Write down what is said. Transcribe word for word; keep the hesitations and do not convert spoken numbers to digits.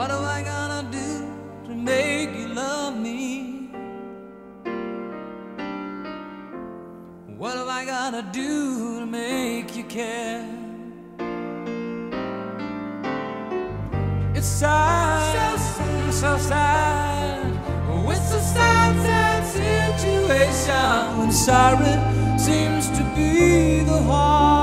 What am I gonna do to make you love me? What am I gonna do to make you care? It's sad, so sad, so sad. It's a sad, sad situation when sorry seems to be the heart.